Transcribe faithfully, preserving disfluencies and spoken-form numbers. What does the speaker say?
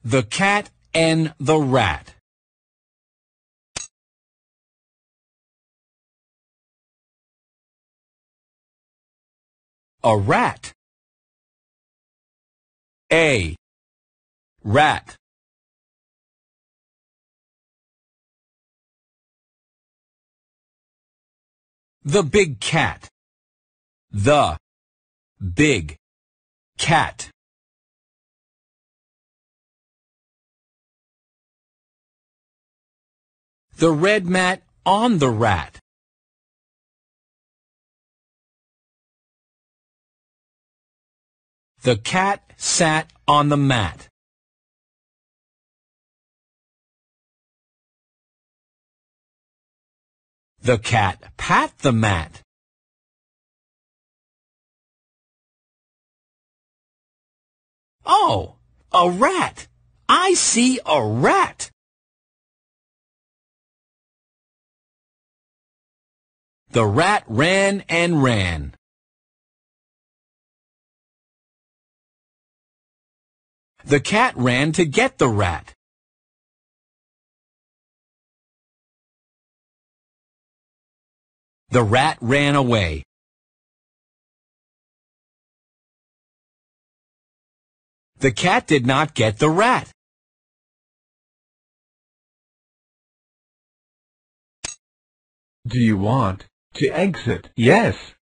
The cat and the rat. A rat. A rat. The big cat. The big cat. The red mat on the rat. The cat sat on the mat. The cat pat the mat. Oh, a rat! I see a rat! The rat ran and ran. The cat ran to get the rat. The rat ran away. The cat did not get the rat. Do you want to exit? Yes.